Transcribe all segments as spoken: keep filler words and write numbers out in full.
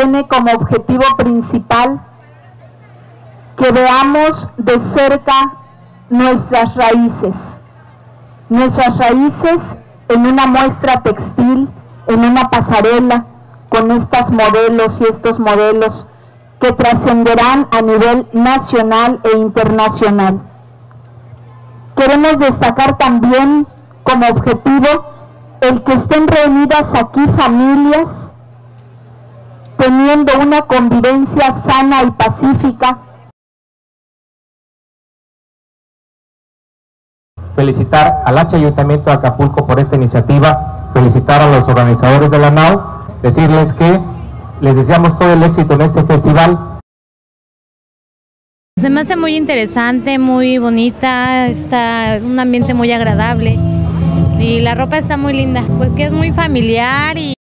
tiene como objetivo principal que veamos de cerca nuestras raíces, nuestras raíces en una muestra textil, en una pasarela, con estos modelos y estos modelos que trascenderán a nivel nacional e internacional. Queremos destacar también como objetivo el que estén reunidas aquí familias teniendo una convivencia sana y pacífica. Felicitar al H Ayuntamiento de Acapulco por esta iniciativa, felicitar a los organizadores de la NAO, decirles que les deseamos todo el éxito en este festival. Se me hace muy interesante, muy bonita, está un ambiente muy agradable y la ropa está muy linda, pues que es muy familiar y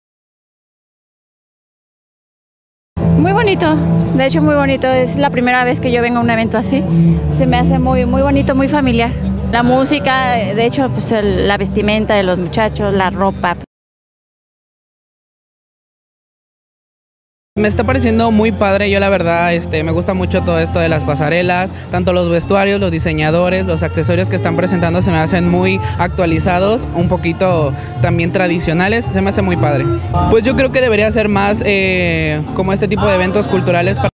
muy bonito, de hecho muy bonito, es la primera vez que yo vengo a un evento así, se me hace muy, muy bonito, muy familiar. La música, de hecho, pues el, la vestimenta de los muchachos, la ropa. Me está pareciendo muy padre, yo la verdad este, me gusta mucho todo esto de las pasarelas, tanto los vestuarios, los diseñadores, los accesorios que están presentando se me hacen muy actualizados, un poquito también tradicionales, se me hace muy padre. Pues yo creo que debería ser más eh, como este tipo de eventos culturales.